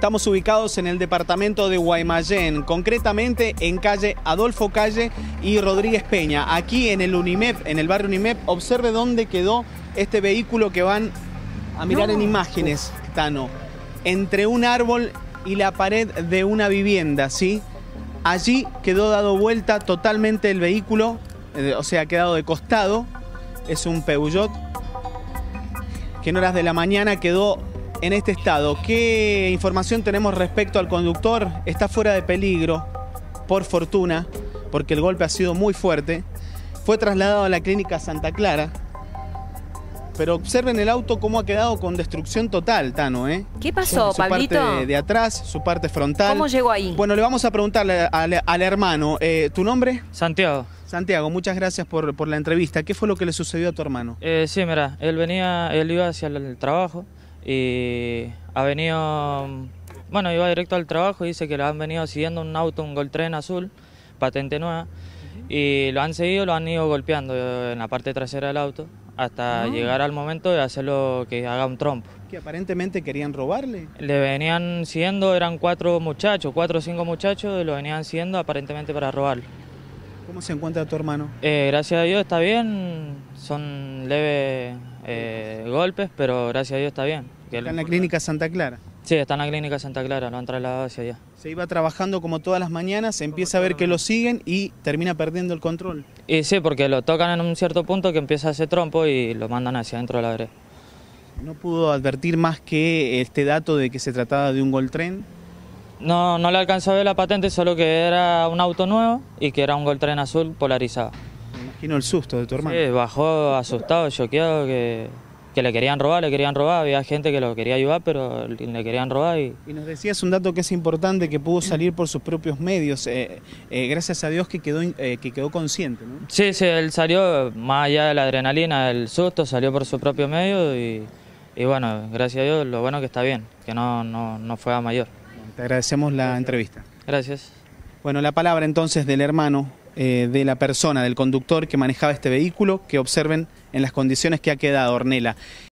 Estamos ubicados en el departamento de Guaymallén, concretamente en calle Adolfo Calle y Rodríguez Peña. Aquí en el Unimep, en el barrio Unimep, observe dónde quedó este vehículo que van a mirar en imágenes, Tano. Entre un árbol y la pared de una vivienda, ¿sí? Allí quedó dado vuelta totalmente el vehículo, o sea, ha quedado de costado. Es un Peugeot que en horas de la mañana quedó en este estado. ¿Qué información tenemos respecto al conductor? Está fuera de peligro, por fortuna, porque el golpe ha sido muy fuerte. Fue trasladado a la clínica Santa Clara. Pero observen el auto cómo ha quedado con destrucción total, Tano, ¿eh? ¿Qué pasó, Pablito? Su parte de atrás, su parte frontal. ¿Cómo llegó ahí? Bueno, le vamos a preguntarle al hermano. ¿Tu nombre? Santiago. Santiago, muchas gracias por la entrevista. ¿Qué fue lo que le sucedió a tu hermano? Sí, mira, él iba hacia el trabajo y ha venido, bueno, iba directo al trabajo y dice que lo han venido siguiendo un auto, un Goltren azul, patente nueva, y lo han seguido, lo han ido golpeando en la parte trasera del auto hasta llegar al momento de hacerlo que haga un trompo. ¿Que aparentemente querían robarle? Le venían siguiendo, eran 4 o 5 muchachos, y lo venían siguiendo aparentemente para robarlo. ¿Cómo se encuentra tu hermano? Gracias a Dios está bien, son leves golpes, pero gracias a Dios está bien. ¿Está en la clínica Santa Clara? Sí, está en la clínica Santa Clara, lo han trasladado hacia allá. Se iba trabajando como todas las mañanas, se empieza a ver que lo siguen y termina perdiendo el control. Y sí, porque lo tocan en un cierto punto que empieza a hacer trompo y lo mandan hacia adentro de la vereda. ¿No pudo advertir más que este dato de que se trataba de un Goltren? No le alcanzó a ver la patente, solo que era un auto nuevo y que era un Goltren azul polarizado. Me imagino el susto de tu hermano. Sí, bajó asustado, choqueado, que le querían robar, había gente que lo quería ayudar, pero le querían robar. Y nos decías un dato que es importante, que pudo salir por sus propios medios, gracias a Dios que quedó consciente, ¿no? Sí, él salió, más allá de la adrenalina, del susto, salió por su propio medio y bueno, gracias a Dios, lo bueno que está bien, que no fue a mayor. Te agradecemos la entrevista. Gracias. Bueno, la palabra entonces del hermano, de la persona, del conductor que manejaba este vehículo, que observen en las condiciones que ha quedado, Ornella.